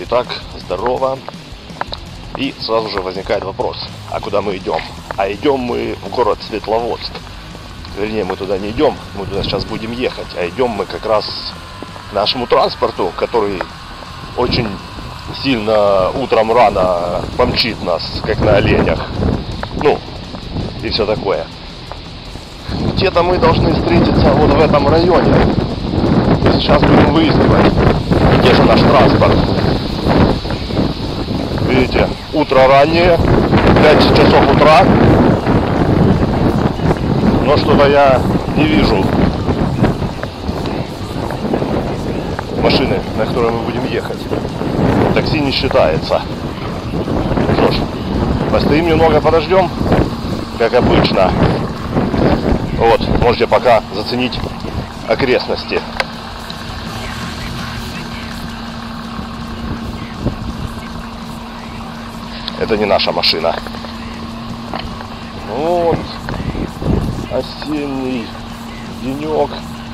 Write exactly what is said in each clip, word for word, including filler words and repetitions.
Итак, здорово. И сразу же возникает вопрос, а куда мы идем? А идем мы в город Светловодск. Вернее, мы туда не идем, мы туда сейчас будем ехать, а идем мы как раз к нашему транспорту, который очень сильно утром рано помчит нас, как на оленях. Ну, и все такое. Где-то мы должны встретиться вот в этом районе. Сейчас будем выискивать, где же наш транспорт. Видите, утро раннее, пять часов утра. Но что-то я не вижу машины, на которой мы будем ехать. Такси не считается. Что ж, постоим немного, подождем, как обычно. Вот, можете пока заценить окрестности. Это не наша машина. Вот осенний денек.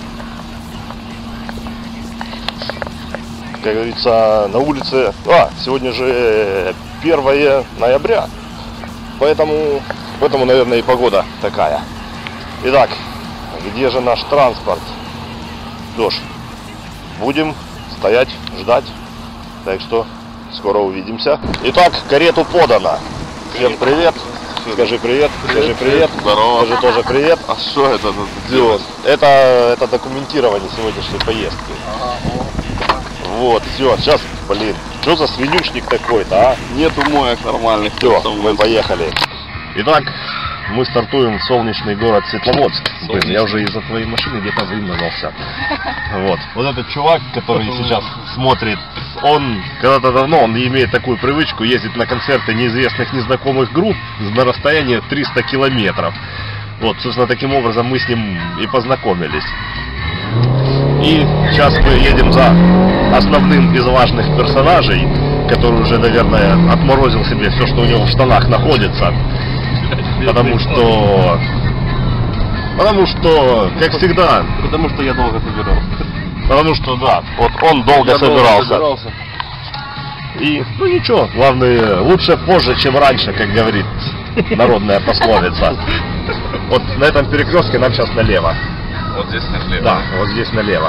Как говорится, на улице. А, сегодня же первое ноября. Поэтому, поэтому, наверное, и погода такая. Итак, где же наш транспорт? Что ж, будем стоять, ждать. Так что скоро увидимся. Итак, карету подано. Всем привет. Скажи привет. Скажи привет. Здорово. Скажи тоже привет. А что это? Вот. Это, это документирование сегодняшней поездки. Вот, все, сейчас, блин, что за свинюшник такой-то, а? Нету моек нормальных. Все, мы поехали. Итак, мы стартуем в солнечный город Светловодск. Блин, я уже из-за твоей машины где-то вымазался. Вот. Вот этот чувак, который сейчас смотрит, он когда-то давно, он имеет такую привычку ездить на концерты неизвестных, незнакомых групп на расстоянии триста километров. Вот, собственно, таким образом мы с ним и познакомились. И сейчас мы едем за основным из важных персонажей, который уже, наверное, отморозил себе все, что у него в штанах находится. Потому что... Потому что, как всегда... Потому что я долго собирался. Потому что, да, вот он долго я собирался. Долго собирался. И, ну ничего, главное, лучше позже, чем раньше, как говорит народная пословица. Вот на этом перекрестке нам сейчас налево. Вот здесь налево? Да, вот здесь налево.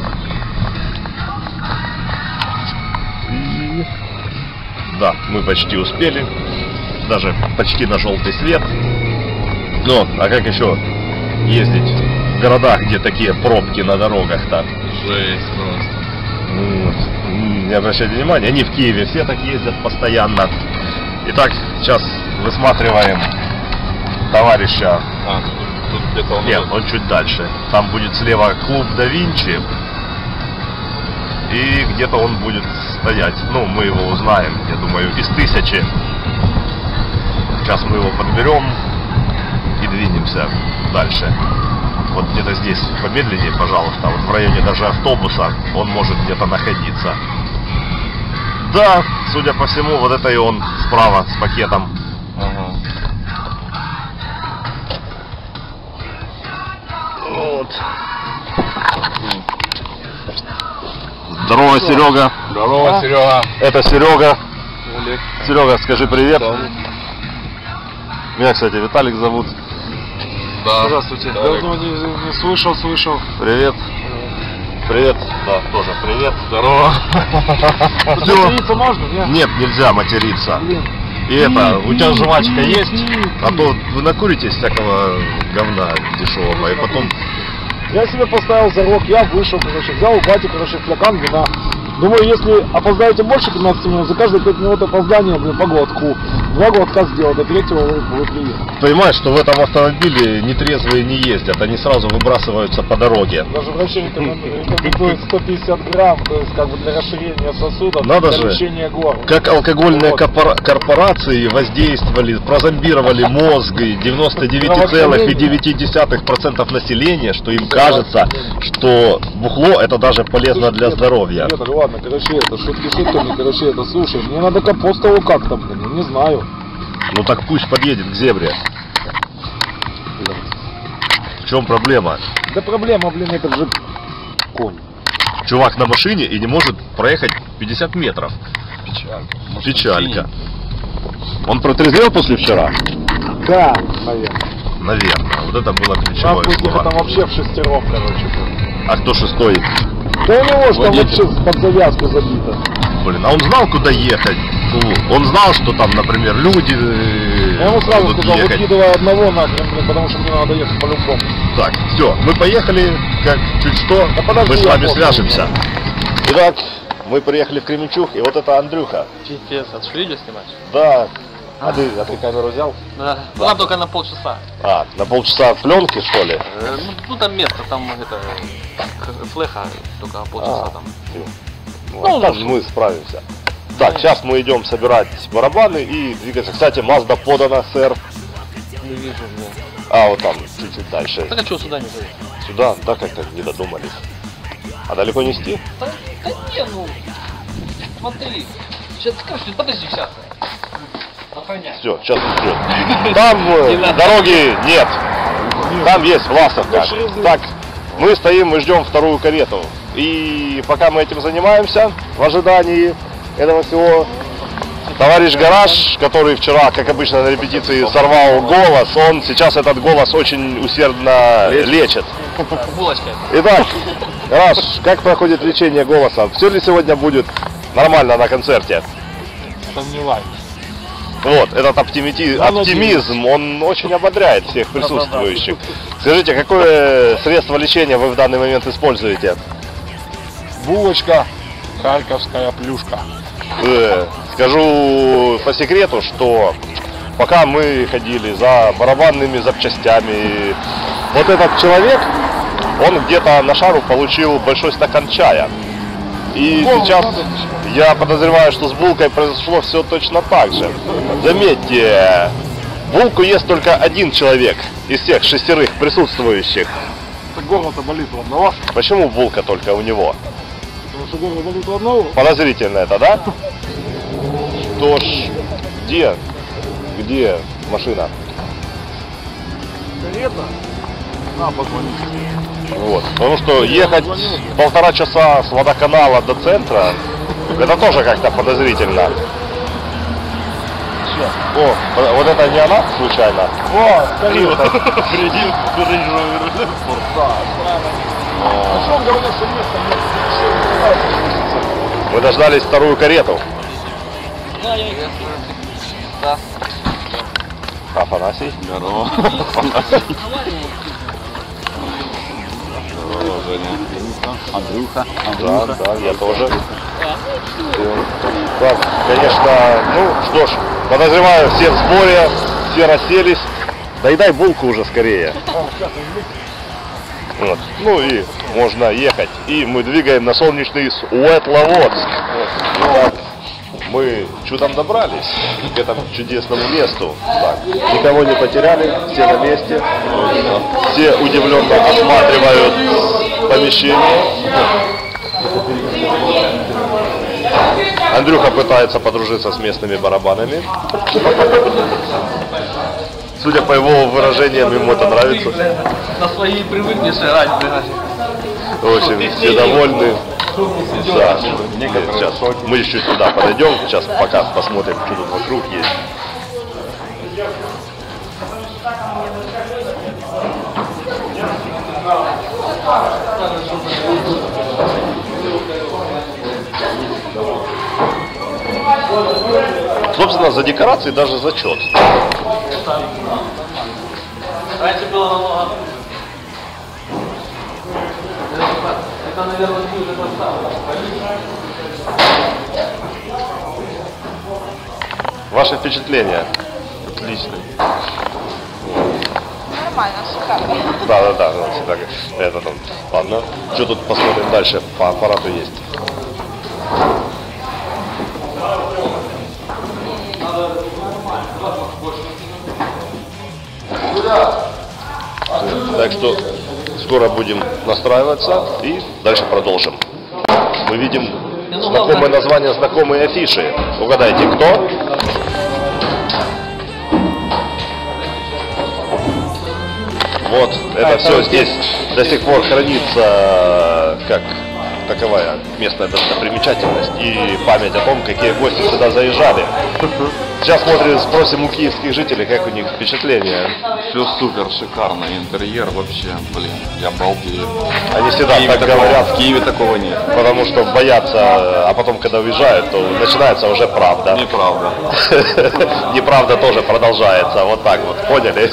И... Да, мы почти успели. Даже почти на желтый свет. Ну, а как еще ездить в городах, где такие пробки на дорогах-то? Жесть просто. Вот. Не обращайте внимания, они в Киеве все так ездят постоянно. Итак, сейчас высматриваем товарища. А, тут где-то он... Нет, он чуть дальше. Там будет слева клуб Да Винчи. И где-то он будет стоять. Ну, мы его узнаем, я думаю, из тысячи. Сейчас мы его подберем и двинемся дальше. Вот где-то здесь помедленнее, пожалуйста. Вот в районе даже автобуса он может где-то находиться. Да, судя по всему, вот это и он справа с пакетом. Ага. Вот. Здорово, Серега. Здорово, а? Серега. Это Серега. Олег. Серега, скажи привет. Да. Меня, кстати, Виталик зовут. Да. Здравствуйте. Давно не, не слышал, слышал. Привет. Привет. Да, тоже привет. Здорово. Материться можно? Нет? Нет, нельзя материться. Блин. И это, у тебя жвачка есть? А то вы накуритесь всякого говна дешевого, и потом... Я себе поставил зарок, я вышел, короче, взял у бати, короче, флакон вина. Думаю, если опоздаете больше пятнадцати минут, за каждые пять минут опоздания, блин, по глотку. Два глотка сделал, до третьего вы, вы приехали. Понимаешь, что в этом автомобиле нетрезвые не ездят, они сразу выбрасываются по дороге. Даже врачи рекомендуют сто пятьдесят грамм, то есть как бы для расширения сосудов, Надо для же, лечения горла. как алкогольные Вот. корпора- корпорации воздействовали, прозомбировали мозг девяносто девять целых девять десятых процента населения, что им кажется, что бухло это даже полезно Слушай, для нет, здоровья. Нет, ладно, короче, это шутки шутками, короче, это, слушай, мне надо к Апостолу как-то, блин, я не знаю. Ну так пусть подъедет к зебре. В чем проблема? Да проблема, блин, это же конь. Чувак на машине и не может проехать пятьдесят метров. Печалька. Печалька. Он протрезвел после вчера? Да, наверное. Наверное. Вот это было Нас ключевое будет слово. там вообще в шестером, короче. А кто шестой? Да у него же там Водитель. вообще под завязку забито. Блин, а он знал, куда ехать? Ну, он знал, что там, например, люди э, Я ему сразу будут сказал, ехать. выкидывай одного нахрен, блин, потому что мне надо ехать по-любому. Так, все, мы поехали, как чуть что, Да подожди, мы с я вами после. свяжемся. Итак, мы приехали в Кременчуг, и вот это Андрюха. Пипец, а что, видео снимать? Да. А ты, а ты камеру взял? Да. Ну, там только на полчаса. А, на полчаса пленки, что ли? Э, ну, ну, там место, там это, х- флеха только полчаса А. там. Ну, Ну, там лучше. мы справимся. Так, сейчас мы идем собирать барабаны и двигаться. Кстати, Mazda подана, сэр. Не вижу, блин. А, вот там, чуть-чуть дальше. Так а что сюда не заедет? Сюда, да, как-то не додумались. А далеко нести? Да, да не, ну, смотри. Сейчас, короче, подожди, сейчас. Охраняй. Все, сейчас идет. Там э, Не надо. дороги нет. Там есть Власовка. Так, мы стоим, мы ждем вторую карету. И пока мы этим занимаемся, в ожидании этого всего, товарищ Гараж, который вчера, как обычно на репетиции, сорвал голос, он сейчас этот голос очень усердно лечит. Булочка. Итак, Гараж, как проходит лечение голоса? Все ли сегодня будет нормально на концерте? Сомневаюсь. Вот, этот оптимити- Да, оптимизм, он очень ободряет всех присутствующих. Скажите, какое средство лечения вы в данный момент используете? Булочка, харьковская плюшка. Э, скажу по секрету, что пока мы ходили за барабанными запчастями, вот этот человек, он где-то на шару получил большой стакан чая. И Булку сейчас надо. я подозреваю, что с булкой произошло все точно так же. Заметьте, булку ест только один человек из всех шестерых присутствующих. Так горло-то болит у одного. Почему булка только у него? Потому что горло болит у одного. Подозрительно это, да? Что ж, где? Где машина? Карета? На, позвоните. Вот. Потому что ехать полтора часа с водоканала до центра, это тоже как-то подозрительно. О, вот это не она случайно? О, карета. А что он говорил, что место нет? Мы дождались вторую карету. Да, я Да. Афанасий. Здорово. Здорово, Женя. Андрюха, Да, Андрюха. да, я тоже. Так, конечно, ну что ж, подозреваю, все в сборе, все расселись. Доедай булку уже скорее. Вот. Ну и можно ехать. И мы двигаем на солнечный Светловодск. Так, мы чудом добрались к этому чудесному месту. Так, никого не потеряли, все на месте. Все удивленно осматривают помещение. Андрюха пытается подружиться с местными барабанами. Судя по его выражениям, ему это нравится. На свои привыкнешь играть, блядь. В общем, все довольны. Да, сейчас мы еще сюда подойдем, сейчас пока посмотрим, что тут вокруг есть. Собственно, за декорации даже зачет. Раньше было намного хуже. Это, наверное, будет это самое. Ваши впечатления? Отлично. Нормально, шикарно. Да, да, да, вот всегда как- это там. Ладно, что тут посмотрим дальше? По аппарату есть. Так что скоро будем настраиваться и дальше продолжим. Мы видим знакомые названия, знакомые афиши. Угадайте, кто? Вот, это все здесь до сих пор хранится как таковая местная достопримечательность и память о том, какие гости сюда заезжали. Сейчас смотрим, спросим у киевских жителей, как у них впечатления. Все супер, шикарно, интерьер вообще, блин, я балдею. Они всегда В Киеве так такого- говорят, В Киеве такого нет. потому что боятся, а потом, когда уезжают, то начинается уже правда. Неправда. Неправда тоже продолжается, вот так вот, поняли?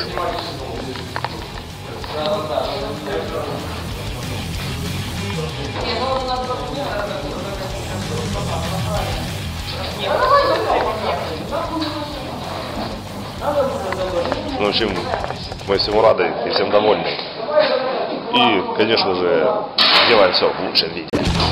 Ну, в общем, мы всему рады и всем довольны. И, конечно же, делаем все в лучшем виде.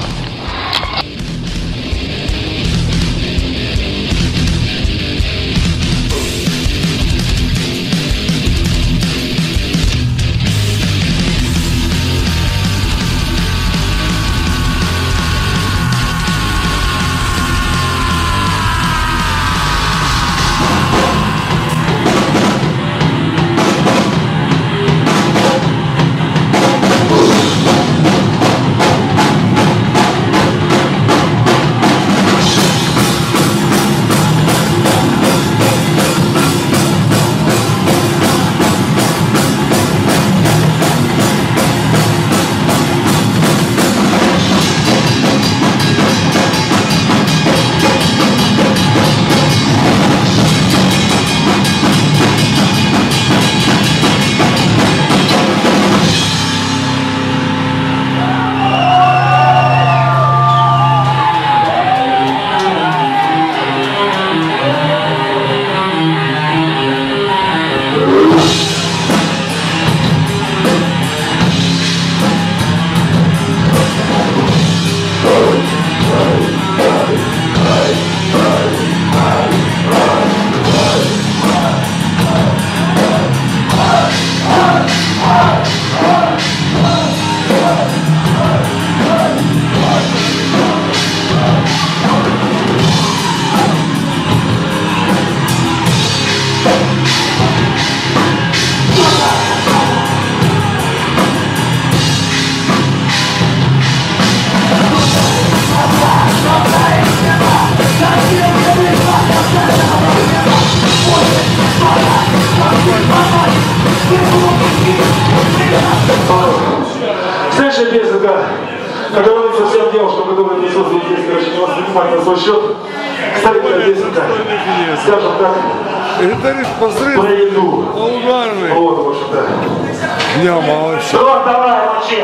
Следующая песенка, оговорится всем девушкам, которые присутствуют здесь, короче, не воспринимать на свой счет. Старинная песенка, скажем так, про еду. Вот, в общем-то. Я молодец. Рок, давай, мочи.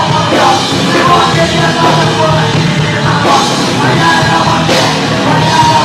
Yeah.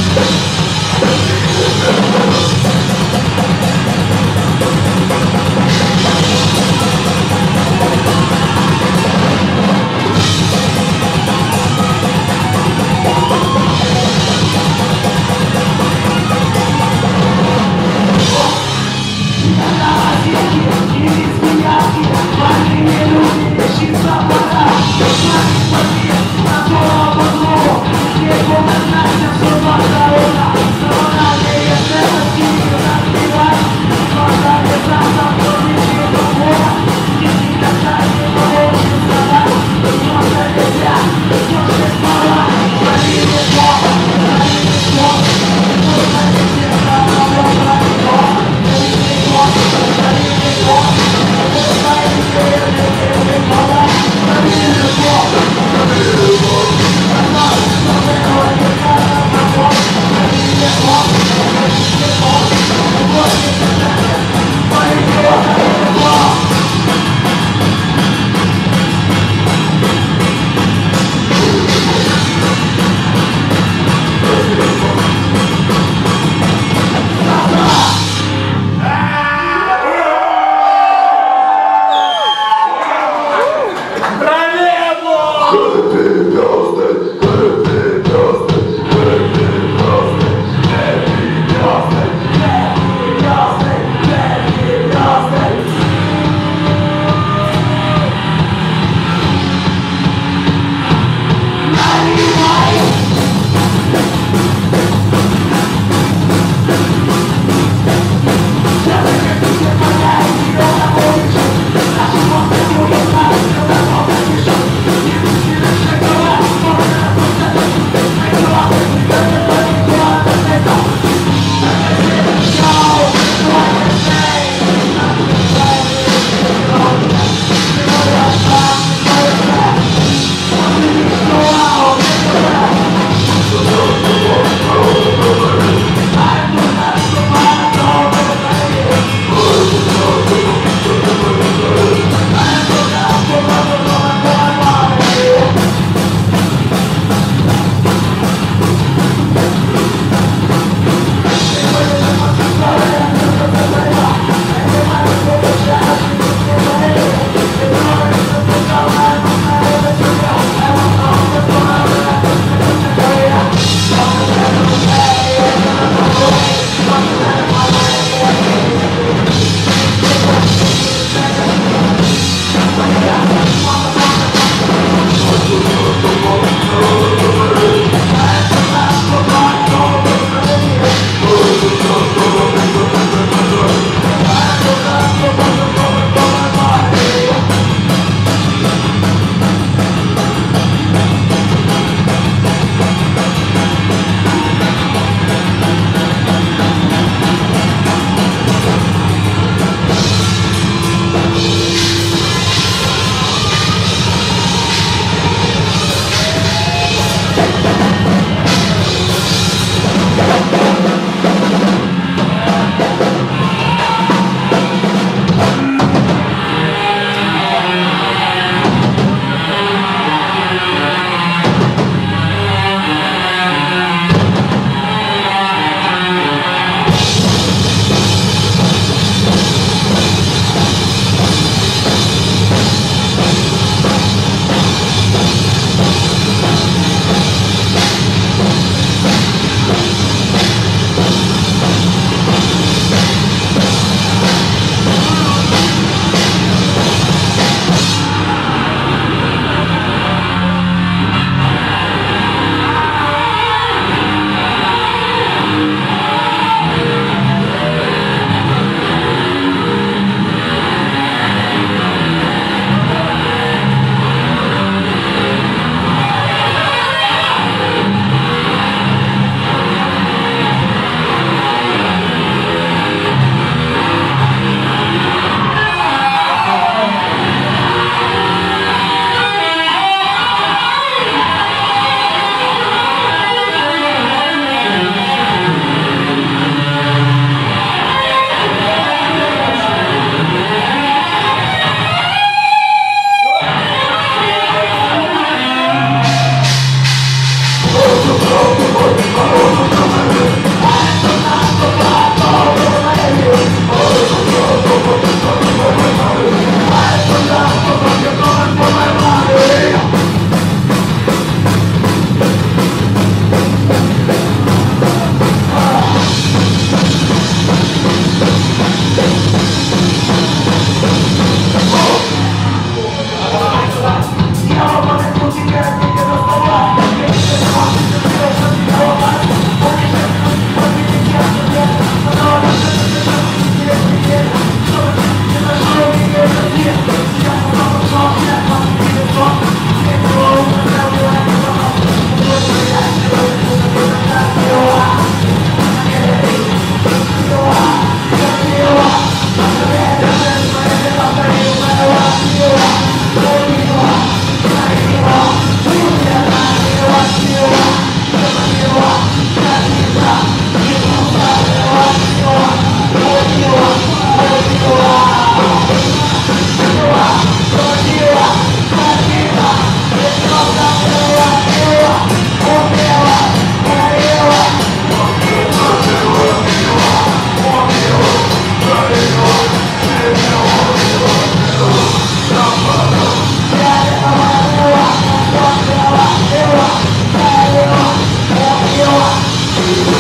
Happy birthday,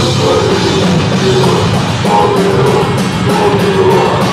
Oh,